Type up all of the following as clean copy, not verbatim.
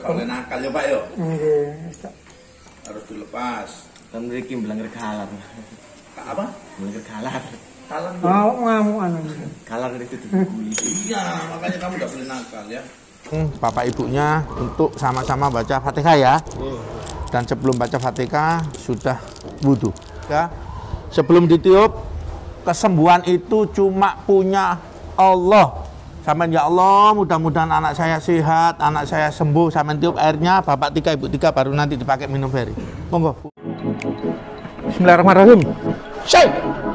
gak boleh nakal ya Pak yo. Nggih. Harus dilepas. Kan mriki mblenger galar. Apa? Mblenger galar. Kalah. Ngamuk-ngamukan. Galar itu dibuli. Iya, makanya kamu gak boleh nakal ya. Bapak ibunya untuk sama-sama baca Fatihah ya. Dan sebelum baca Fatihah sudah wudhu. Ya. Sebelum ditiup, kesembuhan itu cuma punya Allah. Sampai ya Allah, mudah-mudahan anak saya sehat, anak saya sembuh. Sampai tiup airnya, bapak 3, ibu 3, baru nanti dipakai minum ferry. Monggo. Bismillahirrahmanirrahim. Syai.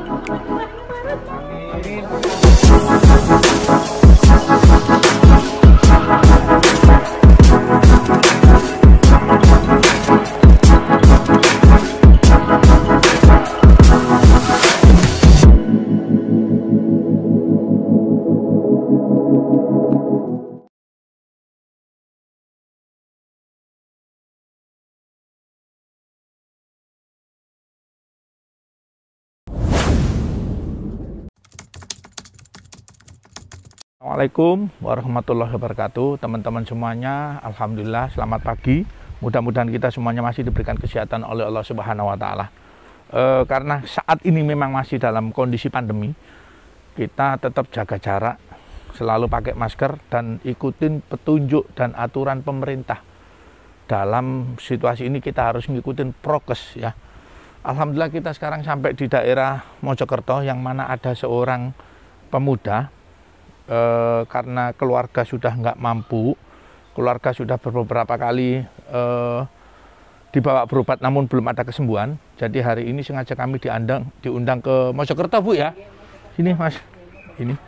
Assalamualaikum warahmatullahi wabarakatuh. Teman-teman semuanya, alhamdulillah selamat pagi. Mudah-mudahan kita semuanya masih diberikan kesehatan oleh Allah Subhanahu wa taala. Karena saat ini memang masih dalam kondisi pandemi, kita tetap jaga jarak, selalu pakai masker dan ikutin petunjuk dan aturan pemerintah. Dalam situasi ini kita harus ngikutin prokes ya. Alhamdulillah kita sekarang sampai di daerah Mojokerto yang mana ada seorang pemuda. Karena keluarga sudah nggak mampu, keluarga sudah beberapa kali dibawa berobat namun belum ada kesembuhan. Jadi hari ini sengaja kami diundang ke Mojokerto Bu ya. Sini Mas, ini.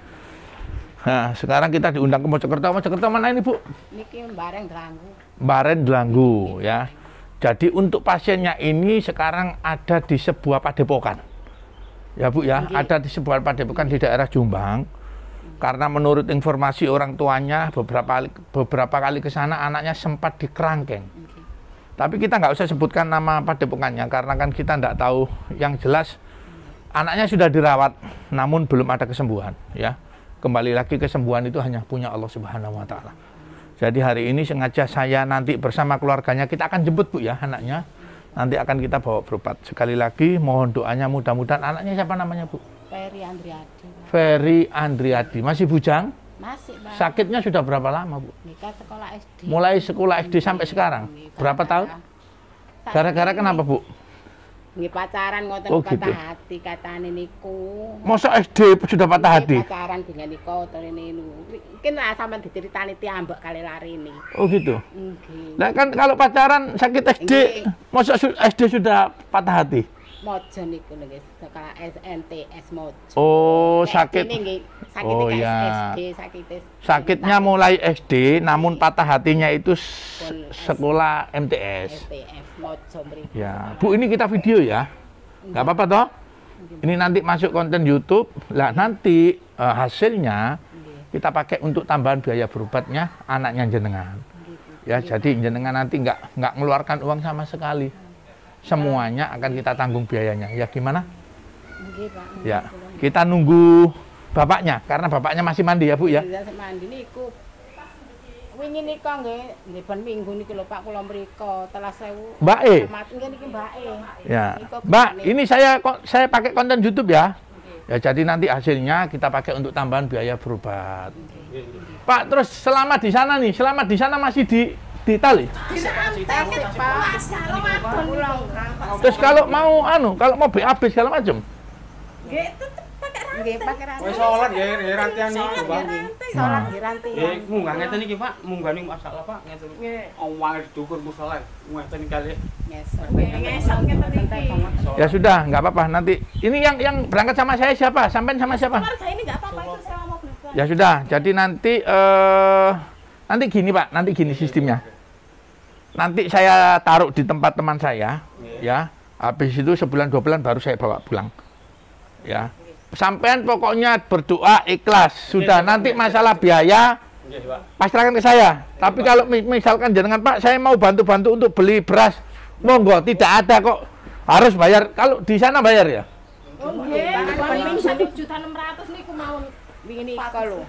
Nah sekarang kita diundang ke Mojokerto. Mojokerto mana ini Bu? Niki Bareng Delanggu. Bareng Delanggu ya. Jadi untuk pasiennya ini sekarang ada di sebuah padepokan. Ya Bu ya, ada di sebuah padepokan di daerah Jombang. Karena menurut informasi orang tuanya beberapa kali ke sana anaknya sempat dikerangkeng. Tapi kita nggak usah sebutkan nama padepokannya karena kan kita nggak tahu. Yang jelas anaknya sudah dirawat namun belum ada kesembuhan ya. Kembali lagi kesembuhan itu hanya punya Allah Subhanahu wa taala. Jadi hari ini sengaja saya nanti bersama keluarganya kita akan jemput Bu ya anaknya. Nanti akan kita bawa berobat. Sekali lagi mohon doanya mudah-mudahan anaknya siapa namanya Bu? Ferry Andriadi. Ferry Andriadi. Masih bujang? Masih, Bang. Sakitnya sudah berapa lama, Bu? Nikah sekolah SD. Mulai sekolah SD sampai sekarang? Berapa tahun? Gara-gara kenapa, Bu? Nggih pacaran ngoten Oh, patah gitu. hati katane niku. Masa SD sudah patah hati? Pacaran dengan niku ini niku. Mungkin lah sampean diceritani tiambek kali lari ini. Oh gitu. Nggih. Nah kan kalau pacaran sakit SD, masa SD sudah patah hati? Mojo niku nggih sekolah SNTS Mojo. Oh, sakit. Sakit Oh, SD, ya. sakit. Sakitnya mulai SD, namun patah hatinya itu sekolah MTS. STF Mojo mriki. Ya, Bu ini kita video ya, nggak apa-apa toh? Ini nanti masuk konten YouTube, lah nanti hasilnya kita pakai untuk tambahan biaya berobatnya anaknya jenengan. Ya, jadi jenengan nanti nggak mengeluarkan uang sama sekali, semuanya akan kita tanggung biayanya. Ya gimana? Nggih, Pak. Ya, kita nunggu bapaknya karena bapaknya masih mandi ya Bu ya. Iya, mandi niku. Wingi nika nggih ben minggu niku lho Pak kula mriko 13.000. Mbak E. Nggih niki Mbak E. Ya. Mbak, ini saya pakai konten YouTube ya. Ya, jadi nanti hasilnya kita pakai untuk tambahan biaya berobat. Pak, terus selama di sana nih, selama di sana masih di tali. Terus kalau mau kalau mau BAB segala macam. Nggih pakai rantai. Wis salat nggih rantian niku, Bang. Salat nggih rantai. Nggih, munggah ngeten iki, Pak. Munggah niku masalah, Pak. Ngeten. Awang didukur musala. Ngeten kali. Ngesok ngeten iki. Ya sudah, nggak apa-apa. Nanti ini yang berangkat sama saya siapa? Sampean sama siapa? Keluarga ini enggak apa-apa itu sewa mobil. Ya sudah, jadi nanti gini Pak, nanti gini sistemnya. Nanti saya taruh di tempat teman saya, ya. Habis itu sebulan 2 bulan baru saya bawa pulang, ya. Sampean pokoknya berdoa ikhlas. Sudah nanti masalah biaya pasrahkan ke saya. Tapi kalau misalkan jenengan Pak, saya mau bantu-bantu untuk beli beras, monggo, tidak ada kok. Harus bayar. Kalau di sana bayar ya? Oh nggih, paling 1.600.000 niku mau wingi nika lho.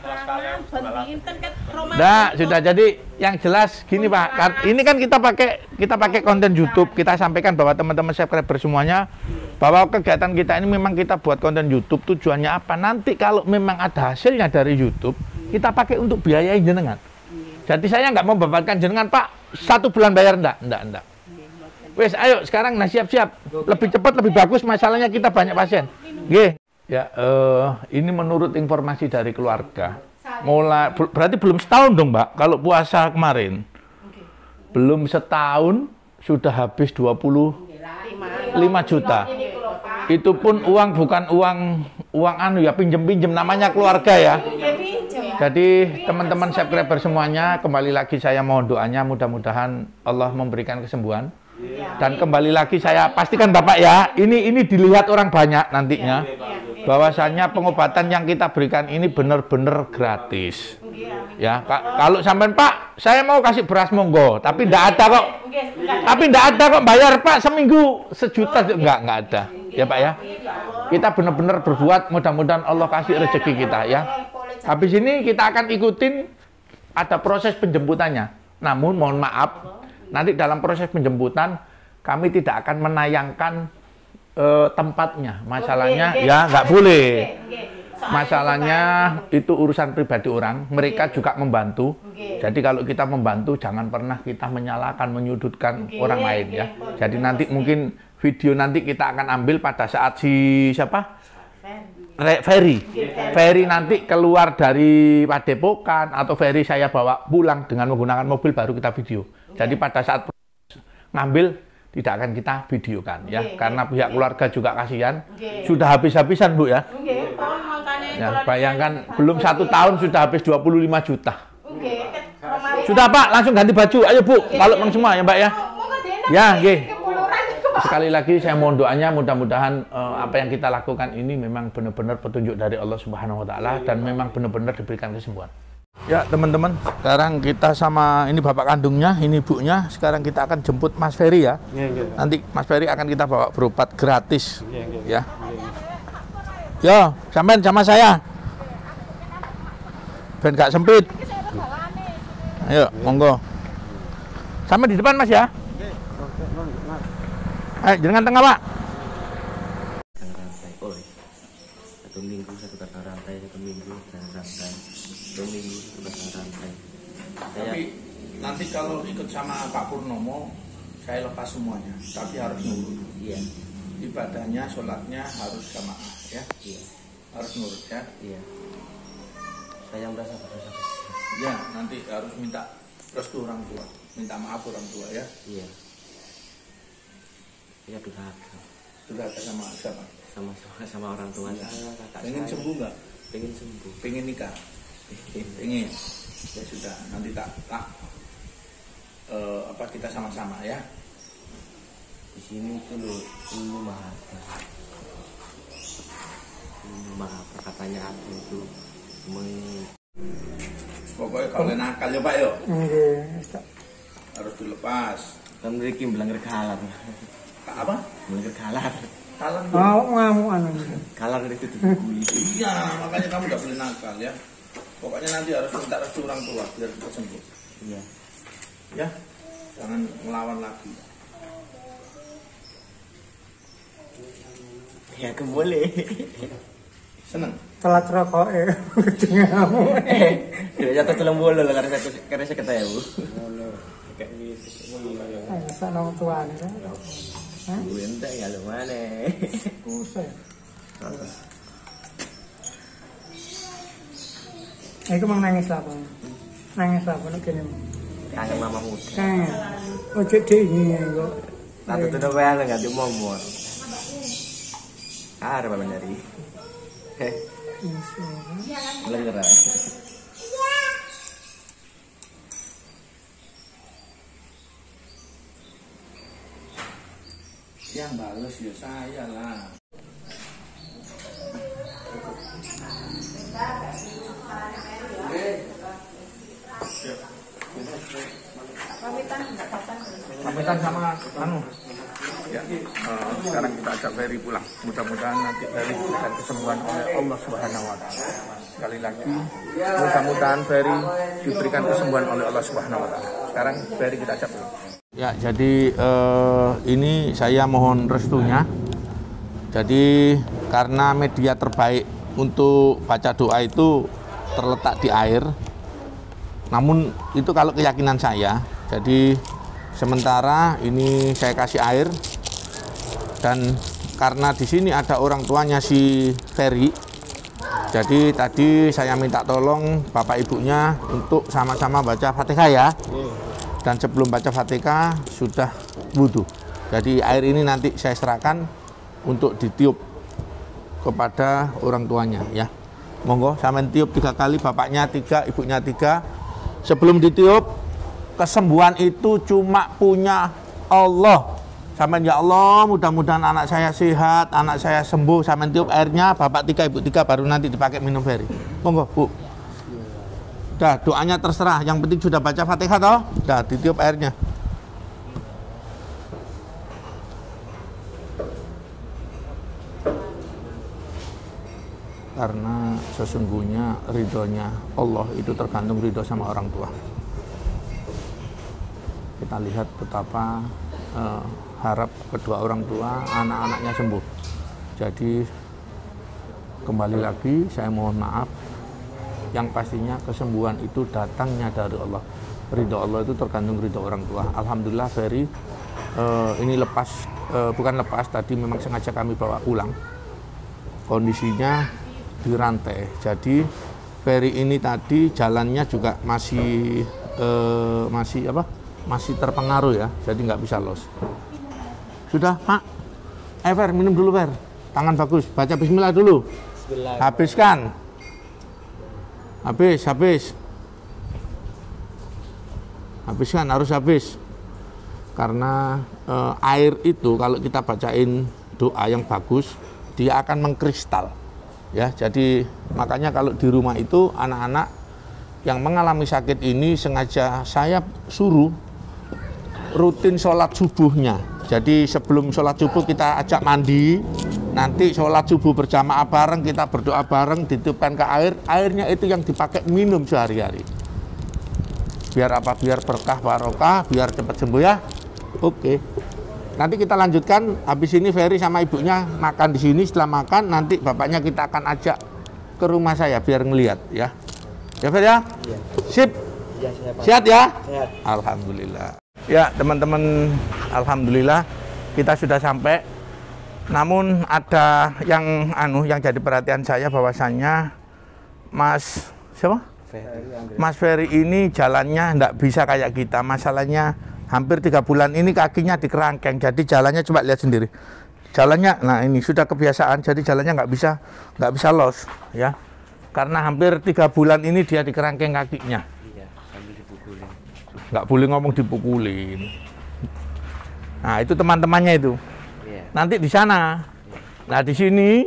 Nggak, sudah. Jadi yang jelas gini Pak, ini kan kita pakai konten YouTube, kita sampaikan bahwa teman-teman subscriber semuanya bahwa kegiatan kita ini memang kita buat konten YouTube, tujuannya apa? Nanti kalau memang ada hasilnya dari YouTube, kita pakai untuk biayain jenengan. Jadi saya nggak mau bebankan jenengan Pak, 1 bulan bayar enggak. Wes, ayo sekarang siap-siap, lebih cepat lebih bagus, masalahnya kita banyak pasien. Nggih. Ya, ini menurut informasi dari keluarga. Berarti belum setahun dong, Mbak, kalau puasa kemarin. Belum setahun sudah habis 25 juta. Itu pun uang bukan uang anu ya, pinjem-pinjem, namanya keluarga ya. Jadi teman-teman subscriber semuanya, kembali lagi saya mohon doanya, mudah-mudahan Allah memberikan kesembuhan. Dan kembali lagi saya pastikan Bapak ya, ini dilihat orang banyak nantinya. Bahwasanya pengobatan yang kita berikan ini benar-benar gratis. Ya, kalau sampean Pak, saya mau kasih beras monggo, tapi enggak ada kok. Tapi enggak ada kok bayar Pak seminggu 1 juta enggak ada. Ya Pak ya. Kita benar-benar berbuat, mudah-mudahan Allah kasih rezeki kita ya. Habis ini kita akan ikutin ada proses penjemputannya. Namun mohon maaf, nanti dalam proses penjemputan kami tidak akan menayangkan tempatnya. Masalahnya ya nggak boleh. Masalahnya itu urusan pribadi orang. Mereka juga membantu. Jadi kalau kita membantu jangan pernah kita menyalahkan, menyudutkan orang lain ya. Jadi nanti mungkin video nanti kita akan ambil pada saat si siapa? Ferry nanti keluar dari Padepokan atau Ferry saya bawa pulang dengan menggunakan mobil baru kita video. Jadi pada saat ngambil tidak akan kita videokan ya, karena pihak keluarga juga kasihan. Sudah habis-habisan Bu ya. Ya, bayangkan belum 1 tahun sudah habis 25 juta. Sudah Pak, langsung ganti baju. Ayo Bu, kalau semua ya Mbak ya. Ya, nggih. Sekali lagi saya mohon doanya, mudah-mudahan apa yang kita lakukan ini memang benar-benar petunjuk dari Allah Subhanahu wa taala dan memang benar-benar diberikan kesembuhan. Ya teman-teman, sekarang kita sama ini bapak kandungnya, ini ibunya. Sekarang kita akan jemput Mas Ferry ya. Nanti Mas Ferry akan kita bawa berobat gratis. Ya. Yo, sampean sama saya. Ben gak sempit. Ayo, monggo. Sampai di depan Mas ya. Ayo, jangan tengah Pak. Rantai, oh, 1 minggu 1 pasang rantai, 1 minggu pasang rantai, 2 minggu 1 pasang rantai. Tapi nanti kalau ikut sama Pak Purnomo, saya lepas semuanya. Tapi harus nurut. Iya. Ibadahnya, sholatnya harus jamaah ya. Iya. Harus nurut ya. Iya. Saya merasa berdosa besar. Ya, nanti harus minta restu orang tua, minta maaf orang tua ya. Iya. Saya durhaka. Durhaka sama siapa? Sama orang tua saya, kakak Pengen saya. sembuh nggak? Pengen sembuh. Pengen nikah? Pengen. Ya sudah, nanti kita sama-sama ya. Di sini itu loh, Ulu Maha. Ulu Maha, katanya aku itu Pokoknya kalau nakal ya Pak yo. Harus dilepas. kan mereka bilang rekalar. Apa? Bilang rekalar. Kalah. Ngamuk anu. Kalar itu dibukuli. Iya, makanya kamu nggak boleh nakal ya. Pokoknya nanti harus minta restu orang tua biar kita sembuh. Iya. Ya, jangan melawan lagi. Ya aku boleh. Seneng. Telat rokok ngamuk. Tidak jatuh dalam bola lah karena saya kata ya Bu. Kayak gitu. Sana orang tua ni. Bu entek ya lu mana? Usai. Aku mang nangis apa? Nangis apa nak kene? Kangen mama muda. Kangen. Oh jadi ini kok. Tante tuh udah bayar nggak di momor. Ada apa nyari? Lengar. Yang balas ya saya lah. Pamitan sama anu Ya, sekarang kita ajak Ferry pulang. Mudah-mudahan nanti Ferry diberikan kesembuhan oleh Allah Subhanahu wa Ta'ala. Sekali lagi, mudah-mudahan Ferry diberikan kesembuhan oleh Allah Subhanahu wa Ta'ala. Sekarang Ferry kita ajak pulang. Ya, jadi ini saya mohon restunya. Jadi karena media terbaik untuk baca doa itu terletak di air. Namun itu kalau keyakinan saya. Jadi sementara ini saya kasih air, dan karena di sini ada orang tuanya si Ferry, jadi tadi saya minta tolong bapak ibunya untuk sama-sama baca Fatihah ya. Dan sebelum baca Fatihah sudah wudhu. Jadi air ini nanti saya serahkan untuk ditiup kepada orang tuanya ya. Monggo sampean tiup 3 kali, bapaknya 3, ibunya 3. Sebelum ditiup, kesembuhan itu cuma punya Allah. Sampean ya Allah, mudah-mudahan anak saya sehat, anak saya sembuh. Sampean tiup airnya, bapak 3, ibu 3, baru nanti dipakai minum Ferry. Monggo Bu. Dah, doanya terserah, yang penting sudah baca Fatihah toh. Dah, ditiup airnya. Karena sesungguhnya ridhonya Allah itu tergantung ridho sama orang tua. Kita lihat betapa harap kedua orang tua anak-anaknya sembuh. Jadi kembali lagi saya mohon maaf, yang pastinya kesembuhan itu datangnya dari Allah. Ridho Allah itu tergantung ridho orang tua. Alhamdulillah Ferry ini lepas, bukan lepas, tadi memang sengaja kami bawa pulang. Kondisinya dirantai. Jadi Ferry ini tadi jalannya juga masih masih terpengaruh ya. Jadi nggak bisa los. Sudah Pak, Fer minum dulu Fer. Tangan bagus. Baca Bismillah dulu. Bismillah. Habiskan. Habiskan, harus habis. Karena air itu kalau kita bacain doa yang bagus, dia akan mengkristal. Ya, jadi makanya kalau di rumah itu anak-anak yang mengalami sakit ini sengaja saya suruh rutin sholat subuhnya. Jadi sebelum sholat subuh kita ajak mandi, nanti sholat subuh berjamaah bareng, kita berdoa bareng, ditiupkan ke air, airnya itu yang dipakai minum sehari-hari. Biar apa? Biar berkah barokah, biar cepat sembuh ya. Oke. Nanti kita lanjutkan, habis ini Ferry sama ibunya makan di sini. Setelah makan, nanti bapaknya kita akan ajak ke rumah saya biar ngelihat ya. Ya Ferry ya? Iya. Sip? Iya, sehat ya? Sehat. Alhamdulillah. Ya teman-teman, alhamdulillah kita sudah sampai. Namun ada yang jadi perhatian saya bahwasannya Mas siapa? Mas Ferry ini jalannya enggak bisa kayak kita. Masalahnya hampir 3 bulan ini kakinya dikerangkeng, jadi jalannya coba lihat sendiri. Jalannya, nah ini sudah kebiasaan, jadi jalannya nggak bisa los, ya. Karena hampir 3 bulan ini dia dikerangkeng kakinya. Iya, sambil dipukulin. Nggak boleh ngomong dipukulin. Nah itu teman-temannya itu. Iya. Nanti di sana. Nah di sini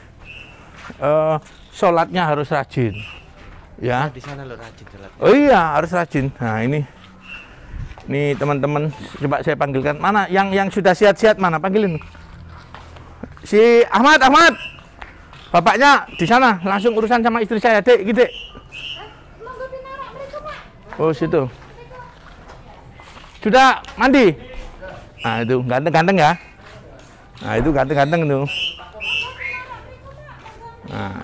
sholatnya harus rajin, ya. Di sana lo rajin sholat. Oh iya harus rajin. Nah ini. Nih teman-teman, coba saya panggilkan. Mana yang sudah sehat-sehat mana? Panggilin. Si Ahmad. Bapaknya di sana, langsung urusan sama istri saya, Dek, gitu. Oh, situ. Sudah mandi? Nah, itu ganteng-ganteng ya. Nah, itu ganteng-ganteng tuh. Nah,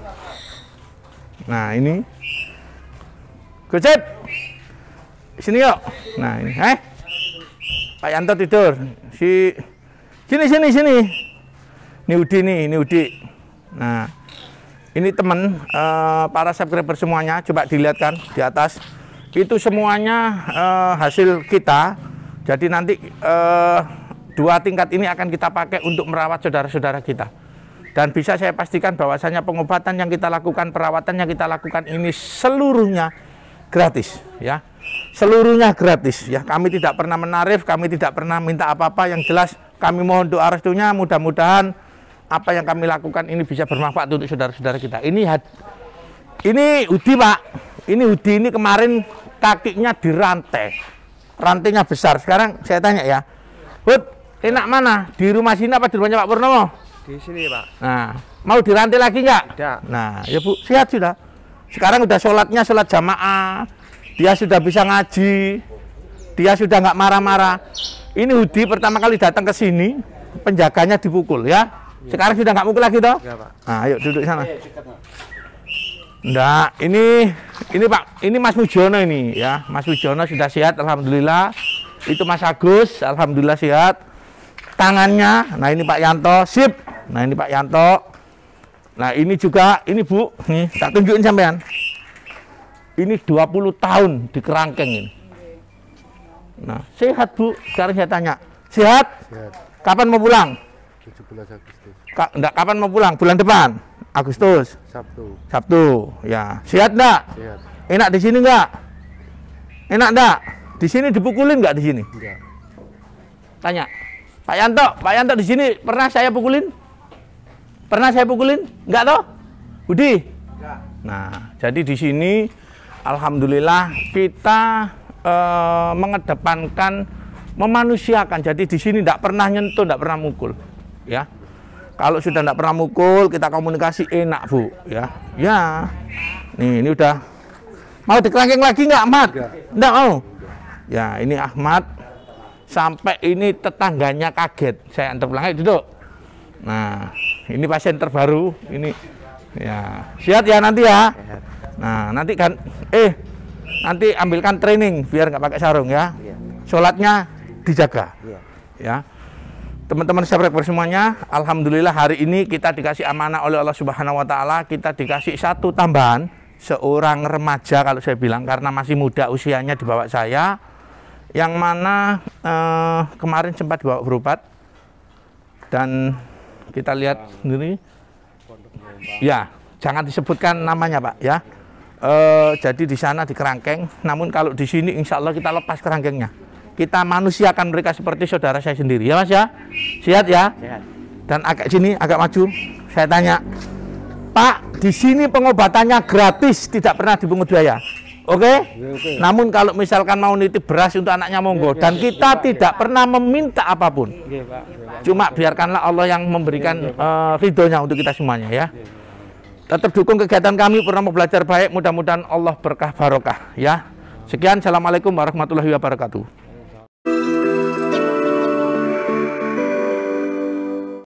Nah, ini. Gocep. Sini yuk. Nah ini, Pak Yanto tidur. Sini. Ini Udi. Nah, ini teman para subscriber semuanya. Coba dilihatkan di atas. Itu semuanya hasil kita. Jadi nanti 2 tingkat ini akan kita pakai untuk merawat saudara-saudara kita. Dan bisa saya pastikan bahwasanya pengobatan yang kita lakukan, perawatan yang kita lakukan ini seluruhnya gratis, ya. Seluruhnya gratis ya. Kami tidak pernah menarif, kami tidak pernah minta apa-apa. Yang jelas kami mohon doa restunya, mudah-mudahan apa yang kami lakukan ini bisa bermanfaat untuk saudara-saudara kita. Ini Udi Pak. Ini Udi ini kemarin kakinya dirantai. Rantainya besar. Sekarang saya tanya ya, Bud, Enak mana? Di rumah sini apa di rumahnya Pak Purnomo? Di sini, Pak. Nah, mau dirantai lagi nggak? Tidak. Nah, ya Bu, sehat sudah. Sekarang udah sholatnya sholat jamaah. Dia sudah bisa ngaji. Dia sudah nggak marah-marah. Ini Hudi pertama kali datang ke sini, penjaganya dipukul ya. Sekarang sudah nggak mukul lagi toh? Enggak, Pak. Nah, ayo duduk sana. Enggak, ini Pak, ini Mas Mujono ini ya. Mas Mujono sudah sehat, alhamdulillah. Itu Mas Agus, alhamdulillah sehat. Tangannya, nah ini Pak Yanto, sip. Nah ini Pak Yanto. Nah ini juga, ini Bu, nih tak tunjukin sampean. Ini 20 tahun di kerangkeng ini. Nah sehat Bu, sekarang saya tanya, sehat? Sehat. Kapan mau pulang? 17 Agustus. Enggak, kapan mau pulang? Bulan depan? Agustus? Sabtu, ya. Sehat enggak? Sehat. Enak di sini enggak? Enak enggak? Di sini dipukulin enggak di sini? Enggak. Tanya. Pak Yanto di sini pernah saya pukulin? Pernah saya pukulin? Enggak toh? Budi? Enggak. Nah, jadi di sini alhamdulillah kita mengedepankan memanusiakan. Jadi di sini enggak pernah nyentuh, enggak pernah mukul, ya. Kalau sudah enggak pernah mukul, kita komunikasi enak, Bu, ya. Ya. Nih, ini udah mau dikerangkeng lagi enggak, Ahmad? Enggak mau. Ya, ini Ahmad. Sampai ini tetangganya kaget, saya antar pulang, ayo duduk. Nah, ini pasien terbaru, ini ya sehat ya nanti ya. Nah, nanti kan, nanti ambilkan training biar nggak pakai sarung ya. Sholatnya dijaga, ya. Teman-teman sahabat semuanya, alhamdulillah hari ini kita dikasih amanah oleh Allah Subhanahu Wa Taala, kita dikasih satu tambahan, seorang remaja kalau saya bilang karena masih muda usianya di bawah saya. Yang mana kemarin sempat dibawa berobat dan kita lihat sendiri ya, jangan disebutkan namanya Pak ya. Jadi di sana di kerangkeng, namun kalau di sini insya Allah kita lepas kerangkengnya, kita manusiakan mereka seperti saudara saya sendiri ya Mas ya. Sehat ya? Sehat. Dan agak sini, agak maju, saya tanya Pak, di sini pengobatannya gratis, tidak pernah dipungut biaya. Oke? Namun kalau misalkan mau nitip beras untuk anaknya monggo, dan kita tidak pernah meminta apapun. Cuma biarkanlah Allah yang memberikan ridhonya untuk kita semuanya ya. Tetap dukung kegiatan kami Purnomo Belajar Baik, mudah-mudahan Allah berkah barokah ya. Sekian, assalamualaikum warahmatullahi wabarakatuh.